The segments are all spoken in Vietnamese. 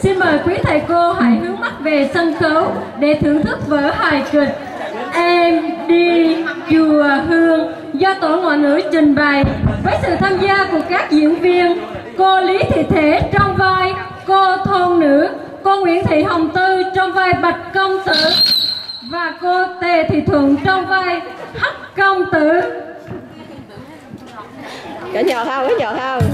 xin mời quý thầy cô hãy hướng mắt về sân khấu để thưởng thức vở hài kịch Em Đi Chùa Hương do Tổ ngoại ngữ trình bày với sự tham gia của các diễn viên cô Lý Thị Thể trong vai cô thôn nữ, cô Nguyễn Thị Hồng Tư trong vai Bạch Công Tử và cô Tề Thị Thuận trong vai Hắc Công Tử. Cả nhờ không, cả nhờ không.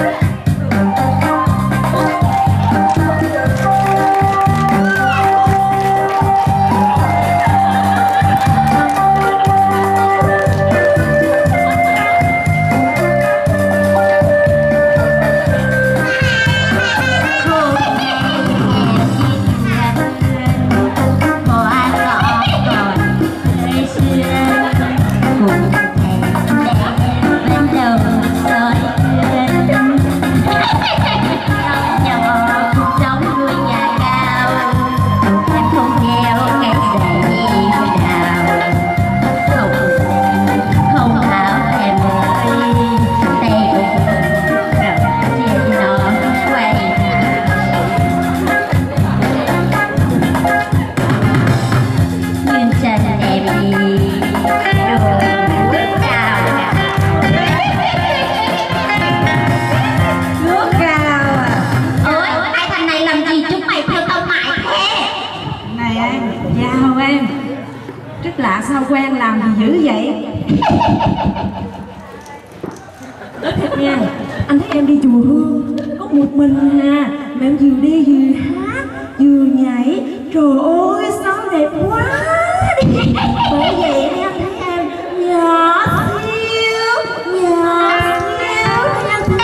Lạ sao quen làm gì dữ vậy? Nói thật nha, anh thấy em đi chùa Hương có một mình hà, mà em vừa đi vừa hát vừa nhảy, trời ơi sao đẹp quá đi. Bởi vậy em thấy em nhỏ xíu nha thương.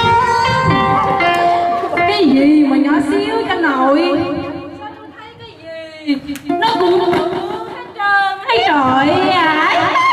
Cái gì mà nhỏ xíu cho nội? Sao tôi thấy cái gì nó cũng hay trời à.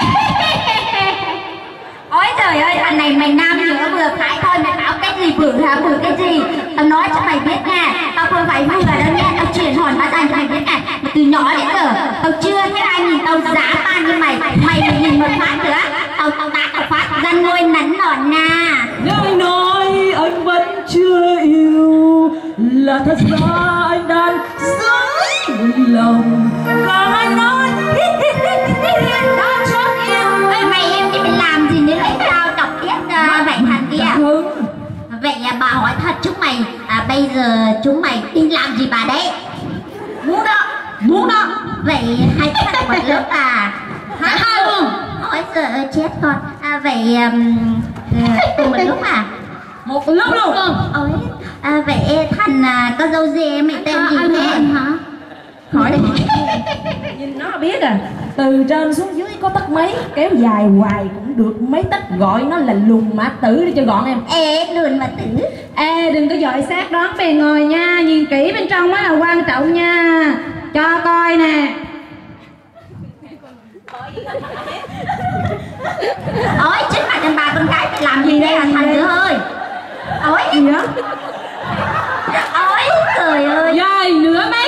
Ôi trời ơi, thằng này mày nam nữa vừa phải thôi, mày bảo cái gì bự hả, bự cái gì? Tao nói cho mày biết nha, tao không phải vừa đâu nha, tao truyền hồn bát anh cho mày biết nè. Từ nhỏ đến giờ, tao chưa thấy ai nhìn tao dã man như mày. Mày mà nhìn một phát nữa, tao phát ra ngôi nắn nọn na. Nơi nói anh vẫn chưa yêu, là thật ra anh đang dưới lòng. Còn anh nói đó trước yêu. Ê, mày em thì mày làm gì nữa lấy tao đọc tiếp vậy thằng kia. Vậy bà hỏi thật chúng mày, bây giờ chúng mày đi làm gì bà đấy? Muốn đó. Vậy hai cái thằng một lớp à? Hai luôn. Ôi trời ơi chết con. Vậy cùng một lúc à? Một lúc luôn. Ôi, vậy thằng con dâu dê mày tên gì thế hả? Hỏi nhìn nó biết à, từ trên xuống dưới có tấc mấy, kéo dài hoài cũng được mấy tấc, gọi nó là lùn mã tử đi cho gọn em. Ê, lùn mã tử. Ê, đừng có dội sát đoán bề ngoài nha, nhìn kỹ bên trong mới là quan trọng nha. Cho coi nè. Ôi, chính mặt em bà con gái mày làm gì đây hả thằng nữa ơi? Ôi gì đó? Ôi trời ơi. Dài nửa mét.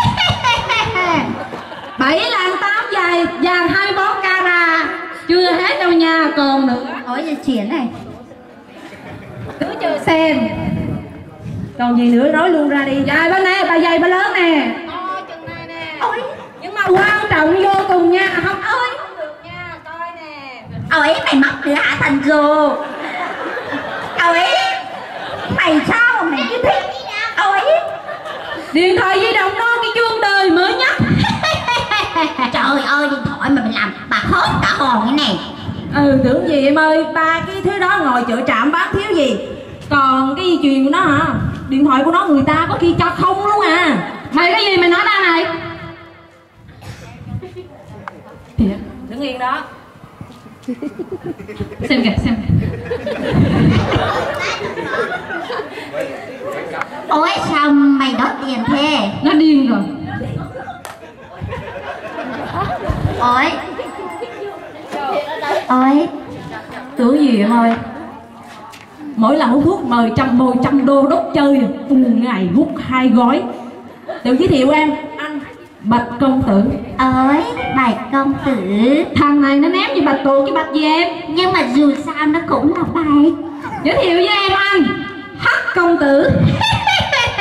7 lạng 8 dài, vàng 24 carat. Chưa hết đâu nha, còn nữa. Ôi giờ chuyển này. Cứ chờ xem. Còn gì nữa nói luôn ra đi. Dài bên này, bà dày bà lớn nè. Chừng này nè. Ôi. Nhưng mà quan trọng vô cùng nha. Không ơi. Không được nha, coi nè. Ôi mày móc nữa hả thằng rồ? Ôi. Mày sao mà mày cứ thích? Ôi. Điện thoại di động đó, cái chuông đời mới nhất. Trời ơi, điện thoại mà mày làm bà hốt cả hồn cái này. Tưởng gì em ơi, ba cái thứ đó ngồi chợ trạm bán thiếu gì. Còn cái dây chuyền của nó hả, điện thoại của nó người ta có khi cho không luôn à. Mày cái gì mày nói ta này? Đứng yên đó. Xem kìa, xem kìa. Ôi sao mày đốt tiền thế? Nó điên rồi. Ôi. Ôi. Tưởng gì em ơi, mỗi lần hút thuốc mời trăm đô đốt chơi, cùng ngày hút 2 gói. Tự giới thiệu em, anh Bạch Công Tử. Ôi, Bạch Công Tử. Thằng này nó ném gì bạch tuộc chứ bạch gì em. Nhưng mà dù sao nó cũng là Bạch. Giới thiệu với em anh Hắc Công Tử.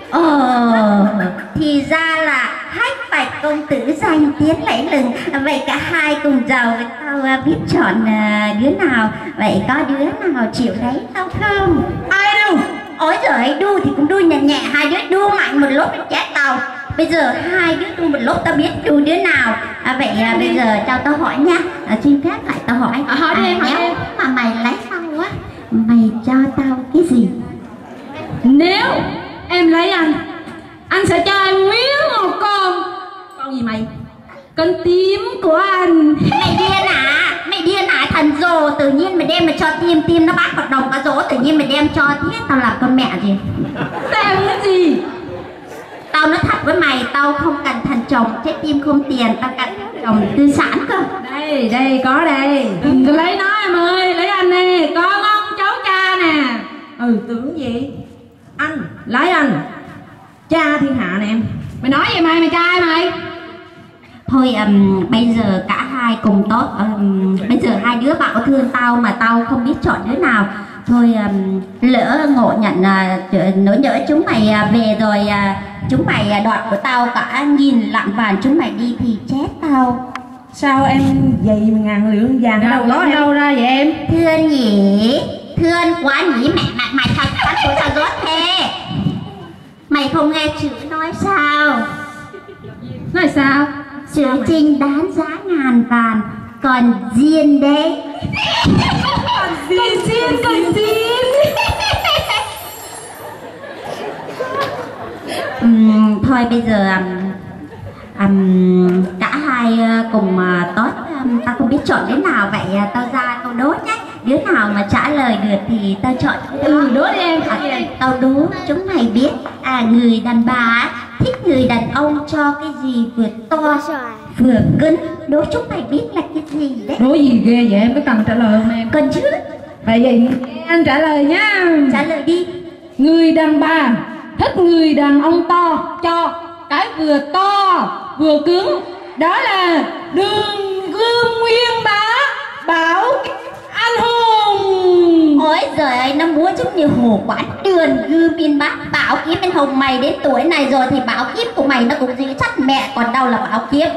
Thì ra là Hách Bạch công tử danh tiếng lẫy lừng. Vậy cả hai cùng giàu, tao biết chọn đứa nào. Vậy có đứa nào chịu lấy tao không? Ai đâu? Ôi giời, đu thì cũng đu nhẹ nhẹ, hai đứa đu mạnh một lúc chết tao. Bây giờ hai đứa đu một lúc tao biết đu đứa nào. Vậy bây giờ cho tao hỏi nha. Xin phép lại tao hỏi. Hỏi đi em, hỏi nếu em. mà mày lấy tao á, mày cho tao cái gì? Nếu em lấy anh sẽ cho em nguyên một Con gì mày? con tím của anh. Mày điên à, thần rồ. Tự nhiên mày đem mày cho tim nó bắt hoạt động cả rỗ. Tự nhiên mày đem cho thiết tao làm con mẹ gì? Làm cái gì? Tao nói thật với mày, tao không cần thằng chồng chết tim không tiền, tao cần chồng tư sản cơ. Đây có đây. Lấy nó em ơi, lấy anh nè, con ông cháu cha nè. Tưởng gì? Anh, lấy anh. Cha thiên hạ nè em. Mày nói gì mày cha ai mày? Thôi bây giờ cả hai cùng tốt. Bây giờ hai đứa bảo thương tao mà tao không biết chọn đứa nào. Thôi lỡ ngộ nhận nỗi nhỡ chúng mày về rồi chúng mày đoạt của tao cả nghìn lạng vàng chúng mày đi thì chết tao. Sao em vậy mà ngàn lượng vàng ở đâu đó em? Đâu ra vậy em? Thương nhỉ, thương quá nhỉ. Mày thật bắn của sao rốt thế? Mày không nghe chữ nói sao? Nói sao? Chữ trinh đáng giá ngàn vàng, còn riêng đấy. Còn riêng. Thôi bây giờ cả hai cùng tốt. Tao không biết chọn đứa nào. Vậy tao ra câu đố nhé. Đứa nào mà trả lời được thì tao chọn đứa đó. Đố đi em. Tao đố chúng mày biết người đàn bà thích người đàn ông cho cái gì vừa to vừa cứng. Đố chúng mày biết là cái gì đấy. Đố gì ghê vậy em, có cần trả lời không em? Cần chứ. Vậy vậy anh trả lời nhá. Trả lời đi. Người đàn bà thích người đàn ông to cho cái vừa to vừa cứng. Đó là Đường Gươm Nguyên Bá Bảo Anh Hùng. Ôi giời ơi, nó múa giống như hồ quán Đường Gươm Nguyên Bá Bảo Kiếp Anh Hùng. Mày đến tuổi này rồi thì bảo kiếp của mày nó cũng dữ chắc mẹ còn đâu là bảo kiếp.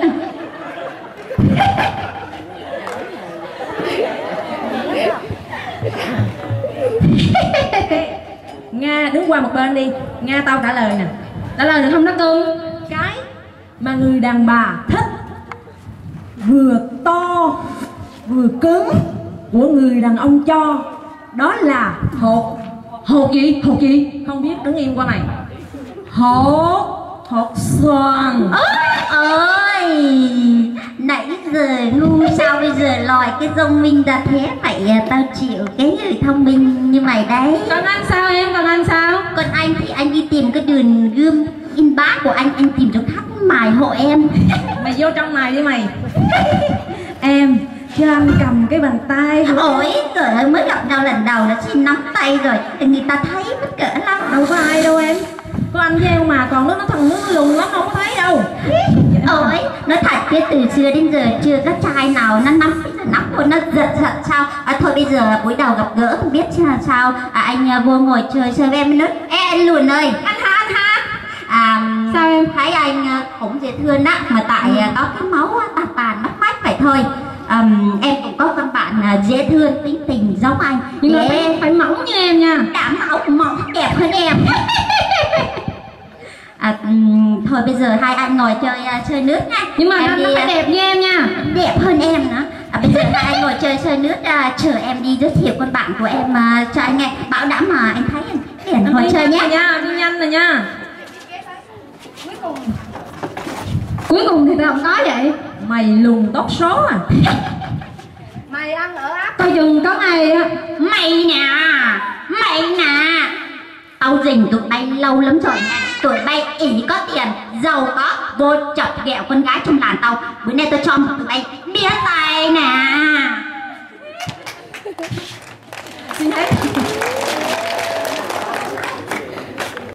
Nga đứng qua một bên đi. Nga tao trả lời nè. Trả lời được không đó cưng? Cái mà người đàn bà thích vừa to vừa cứng của người đàn ông cho, đó là hột. Hột gì? Hột gì? Không biết, đứng im qua mày. Hột xoàn. Ơi, nãy giờ ngu sao bây giờ lòi cái thông minh ra thế? Vậy tao chịu cái người thông minh như mày đấy. Còn anh sao em? Còn anh sao? Còn anh thì anh đi tìm cái Đường Gươm in bá của anh tìm chỗ khác mài hộ em. Mày vô trong này đi mày. Em cho anh cầm cái bàn tay. Ôi trời ơi, mới gặp nhau lần đầu đã xin nắm tay rồi. Người ta thấy bất cỡ lắm. Đâu có ai đâu em. Có anh với em mà, còn nó thằng nó lùn lắm không có thấy đâu. Ôi, nói thật chứ từ xưa đến giờ chưa có trai nào nó nắm thôi nó giật sao. Thôi bây giờ buổi đầu gặp gỡ không biết sao. Anh vô ngồi chơi với em nữa. Ê anh lùn ơi. Anh ha. Sao em? Thấy anh cũng dễ thương á, mà tại có cái máu tà tàn mắc mách vậy thôi. Em cũng có con bạn dễ thương tính tình giống anh. Nhưng mà phải mỏng như em nha. Đã mỏng đẹp hơn em. Thôi bây giờ hai anh ngồi chơi nước nha. Nhưng mà em anh đi, nó phải đẹp như em nha. đẹp hơn em nữa. Bây giờ hai anh ngồi chơi nước, chờ em đi giới thiệu con bạn của em cho anh nghe. Bảo đảm mà anh thấy liền ngồi chơi nhé. Đi nhanh rồi nha. Cuối cùng thì tao không có vậy. Mày lùn tốt số à. Mày ăn ở áp tao dừng có ngày á. Mày nè, tao rình tụi bay lâu lắm rồi. Tụi bay ỷ có tiền, giàu có, vô chọc ghẹo con gái trong làng tao. Bữa nay tao cho một tụi bay bia tài nè. Xin hết.